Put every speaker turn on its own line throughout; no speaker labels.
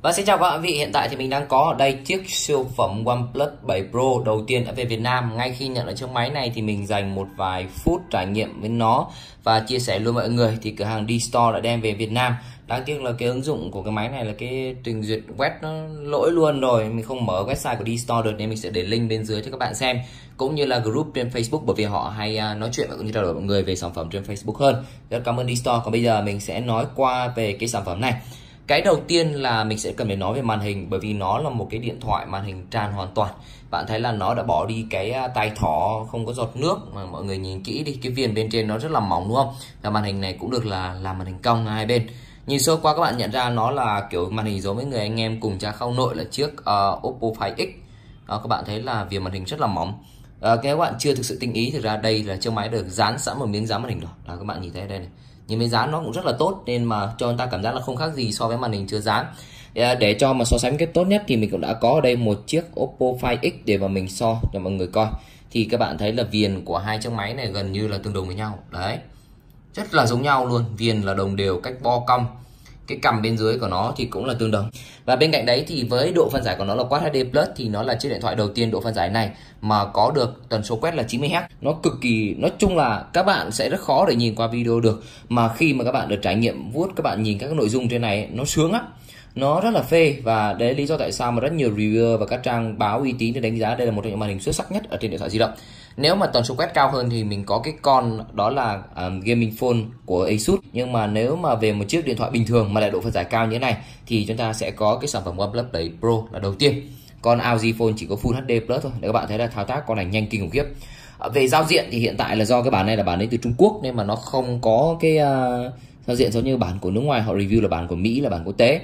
Và xin chào các bạn vị, hiện tại thì mình đang có ở đây chiếc siêu phẩm OnePlus 7 Pro đầu tiên đã về Việt Nam. Ngay khi nhận được chiếc máy này thì mình dành một vài phút trải nghiệm với nó và chia sẻ luôn mọi người. Thì cửa hàng D-Store đã đem về Việt Nam. Đáng tiếc là cái ứng dụng của cái máy này là cái trình duyệt web nó lỗi luôn rồi, mình không mở website của D-Store được, nên mình sẽ để link bên dưới cho các bạn xem, cũng như là group trên Facebook, bởi vì họ hay nói chuyện cũng như trao đổi mọi người về sản phẩm trên Facebook hơn. Rất cảm ơn D-Store. Còn bây giờ mình sẽ nói qua về cái sản phẩm này. Cái đầu tiên là mình sẽ cần phải nói về màn hình, bởi vì nó là một cái điện thoại màn hình tràn hoàn toàn. Bạn thấy là nó đã bỏ đi cái tay thỏ không có giọt nước, mà mọi người nhìn kỹ đi, cái viền bên trên nó rất là mỏng đúng không? Và màn hình này cũng được là làm màn hình cong hai bên. Nhìn sơ qua các bạn nhận ra nó là kiểu màn hình giống với người anh em cùng cha không nội là chiếc Oppo Find X. Đó, các bạn thấy là viền màn hình rất là mỏng. Các bạn chưa thực sự tinh ý, thực ra đây là chiếc máy được dán sẵn một miếng dán màn hình rồi. Đó, các bạn nhìn thấy đây này. Nhưng miếng dán nó cũng rất là tốt, nên mà cho người ta cảm giác là không khác gì so với màn hình chưa dán. Để cho mà so sánh cái tốt nhất thì mình cũng đã có ở đây một chiếc Oppo Find X để mà mình so cho mọi người coi. Thì các bạn thấy là viền của hai chiếc máy này gần như là tương đồng với nhau. Đấy, rất là giống nhau luôn, viền là đồng đều, cách bo cong, cái cằm bên dưới của nó thì cũng là tương đồng. Và bên cạnh đấy thì với độ phân giải của nó là Quad HD Plus, thì nó là chiếc điện thoại đầu tiên độ phân giải này mà có được tần số quét là 90Hz. Nó cực kỳ, nói chung là các bạn sẽ rất khó để nhìn qua video được, mà khi mà các bạn được trải nghiệm vuốt, các bạn nhìn các cái nội dung trên này nó sướng á, nó rất là phê. Và đấy là lý do tại sao mà rất nhiều reviewer và các trang báo uy tín để đánh giá đây là một trong những màn hình xuất sắc nhất ở trên điện thoại di động. Nếu mà tần số quét cao hơn thì mình có cái con đó là gaming phone của Asus, nhưng mà nếu mà về một chiếc điện thoại bình thường mà lại độ phân giải cao như thế này thì chúng ta sẽ có cái sản phẩm OnePlus 7 Pro là đầu tiên. Con LG Phone chỉ có Full HD Plus thôi, để các bạn thấy là thao tác con này nhanh kinh khủng khiếp. Về giao diện thì hiện tại là do cái bản này là bản đến từ Trung Quốc, nên mà nó không có cái giao diện giống như bản của nước ngoài, họ review là bản của Mỹ, là bản quốc tế.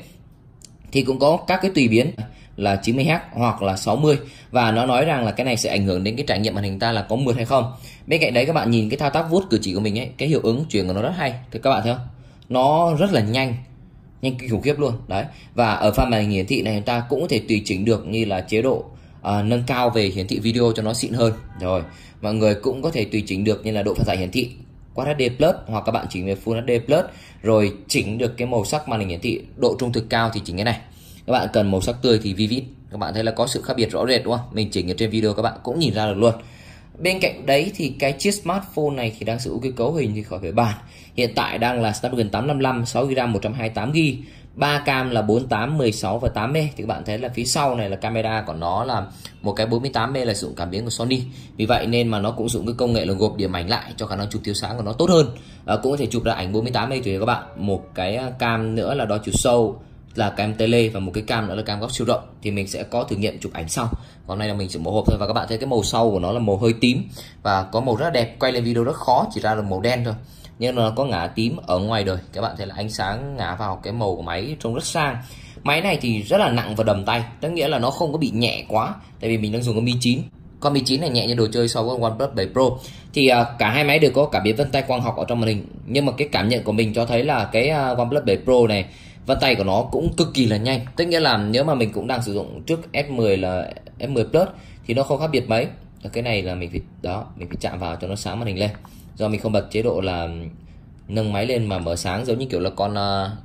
Thì cũng có các cái tùy biến là 90Hz hoặc là 60, và nó nói rằng là cái này sẽ ảnh hưởng đến cái trải nghiệm màn hình ta là có mượt hay không. Bên cạnh đấy các bạn nhìn cái thao tác vuốt cử chỉ của mình ấy, cái hiệu ứng chuyển của nó rất hay. Thì các bạn thấy không? Nó rất là nhanh kinh khủng khiếp luôn. Đấy. Và ở phần màn hình hiển thị này chúng ta cũng có thể tùy chỉnh được, như là chế độ nâng cao về hiển thị video cho nó xịn hơn. Rồi, mọi người cũng có thể tùy chỉnh được như là độ phân giải hiển thị Quad HD Plus, hoặc các bạn chỉnh về Full HD Plus, rồi chỉnh được cái màu sắc màn hình hiển thị. Độ trung thực cao thì chỉnh cái này. Các bạn cần màu sắc tươi thì Vivid. Các bạn thấy là có sự khác biệt rõ rệt đúng không? Mình chỉnh ở trên video các bạn cũng nhìn ra được luôn. Bên cạnh đấy thì cái chiếc smartphone này thì đang sử dụng cái cấu hình thì khỏi phải bàn. Hiện tại đang là Snapdragon 855, 6GB, 128GB, 3 cam là 48, 16 và 8 mê. Thì các bạn thấy là phía sau này là camera của nó là một cái 48 mê là sử dụng cảm biến của Sony. Vì vậy nên mà nó cũng sử dụng cái công nghệ là gộp điểm ảnh lại cho khả năng chụp thiếu sáng của nó tốt hơn. Cũng có thể chụp ra ảnh 48 mê tùy các bạn. Một cái cam nữa là đo chiều sâu là cam tele, và một cái cam nữa là cam góc siêu rộng. Thì mình sẽ có thử nghiệm chụp ảnh sau. Còn này là mình chỉ mở hộp thôi, và các bạn thấy cái màu sau của nó là màu hơi tím và có màu rất là đẹp, quay lên video rất khó, chỉ ra được màu đen thôi. Nhưng nó có ngả tím ở ngoài đời, các bạn thấy là ánh sáng ngả vào cái màu của máy trông rất sang. Máy này thì rất là nặng và đầm tay, tức nghĩa là nó không có bị nhẹ quá, tại vì mình đang dùng con Mi 9. Con Mi 9 này nhẹ như đồ chơi so với OnePlus 7 Pro. Thì cả hai máy đều có cảm biến vân tay quang học ở trong màn hình, nhưng mà cái cảm nhận của mình cho thấy là cái OnePlus 7 Pro này vân tay của nó cũng cực kỳ là nhanh. Tức nghĩa là nếu mà mình cũng đang sử dụng trước S10 là S10 Plus thì nó không khác biệt mấy. Cái này là mình phải chạm vào cho nó sáng màn hình lên. Do mình không bật chế độ là nâng máy lên mà mở sáng giống như kiểu là con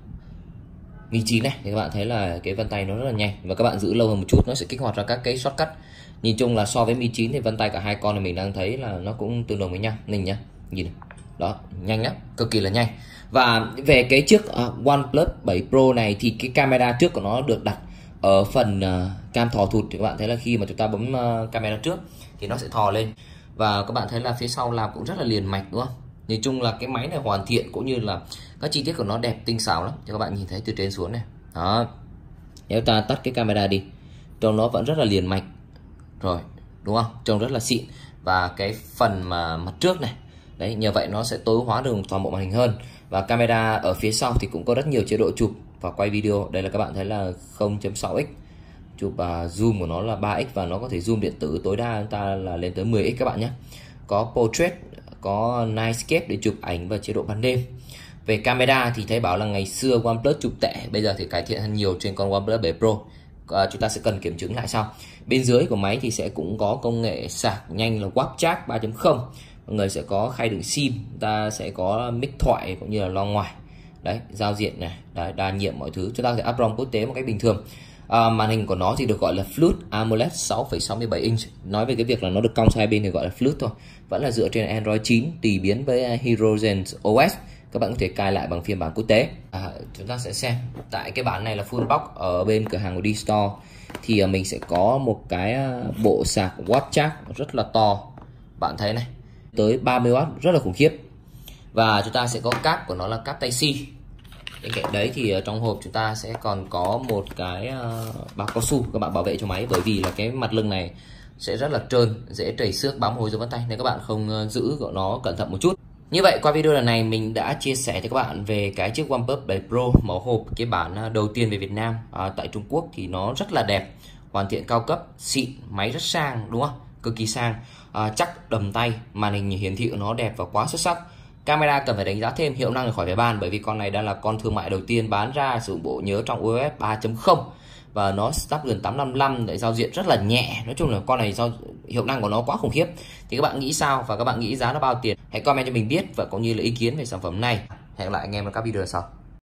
Mi 9 này, thì các bạn thấy là cái vân tay nó rất là nhanh, và các bạn giữ lâu hơn một chút nó sẽ kích hoạt ra các cái shortcut. Nhìn chung là so với Mi 9 thì vân tay cả hai con này mình đang thấy là nó cũng tương đồng với nhau. Nhìn nhá, nhìn đó, nhanh lắm, cực kỳ là nhanh. Và về cái chiếc OnePlus 7 Pro này thì cái camera trước của nó được đặt ở phần cam thò thụt. Thì các bạn thấy là khi mà chúng ta bấm camera trước thì nó sẽ thò lên, và các bạn thấy là phía sau làm cũng rất là liền mạch đúng không? Nhìn chung là cái máy này hoàn thiện, cũng như là các chi tiết của nó đẹp tinh xảo lắm, cho các bạn nhìn thấy từ trên xuống này. Đó, nếu ta tắt cái camera đi, trông nó vẫn rất là liền mạch rồi đúng không? Trông rất là xịn. Và cái phần mà mặt trước này đấy, nhờ vậy nó sẽ tối hóa được toàn bộ màn hình hơn. Và camera ở phía sau thì cũng có rất nhiều chế độ chụp và quay video. Đây là các bạn thấy là 0.6x, chụp zoom của nó là 3x, và nó có thể zoom điện tử tối đa chúng ta là lên tới 10x các bạn nhé. Có portrait, có nightscape để chụp ảnh và chế độ ban đêm. Về camera thì thấy bảo là ngày xưa OnePlus chụp tệ, bây giờ thì cải thiện hơn nhiều trên con OnePlus 7 Pro. Chúng ta sẽ cần kiểm chứng lại sau. Bên dưới của máy thì sẽ cũng có công nghệ sạc nhanh là Warp Charge 3.0. Mọi người sẽ có khay đựng sim, ta sẽ có mic thoại cũng như là loa ngoài. Đấy, giao diện này, đấy, đa nhiệm mọi thứ, chúng ta sẽ up ROM quốc tế một cách bình thường. Màn hình của nó thì được gọi là Fluid AMOLED 6,67 inch. Nói về cái việc là nó được cong sang hai bên thì gọi là Fluid thôi. Vẫn là dựa trên Android 9 tùy biến với Hydrogen OS. Các bạn có thể cài lại bằng phiên bản quốc tế. Chúng ta sẽ xem tại cái bản này là full box ở bên cửa hàng của D-Store thì mình sẽ có một cái bộ sạc Watt Charge rất là to. Bạn thấy này, tới 30W, rất là khủng khiếp. Và chúng ta sẽ có cáp của nó là cáp Type-C. Bên cạnh đấy thì trong hộp chúng ta sẽ còn có một cái bao cao su các bạn bảo vệ cho máy, bởi vì là cái mặt lưng này sẽ rất là trơn, dễ trầy xước, bám hôi dấu vân tay, nên các bạn không giữ của nó cẩn thận một chút. Như vậy qua video lần này mình đã chia sẻ cho các bạn về cái chiếc OnePlus 7 Pro mẫu hộp, cái bản đầu tiên về Việt Nam. Tại Trung Quốc thì nó rất là đẹp, hoàn thiện cao cấp, xịn, máy rất sang đúng không? Cực kỳ sang, chắc đầm tay, màn hình hiển thị của nó đẹp và quá xuất sắc. Camera cần phải đánh giá thêm, hiệu năng khỏi phải bàn, bởi vì con này đang là con thương mại đầu tiên bán ra sử dụng bộ nhớ trong UFS 3.0 và nó Snapdragon 855 để giao diện rất là nhẹ. Nói chung là con này hiệu năng của nó quá khủng khiếp. Thì các bạn nghĩ sao và các bạn nghĩ giá nó bao tiền? Hãy comment cho mình biết và cũng như là ý kiến về sản phẩm này. Hẹn gặp lại anh em ở các video sau.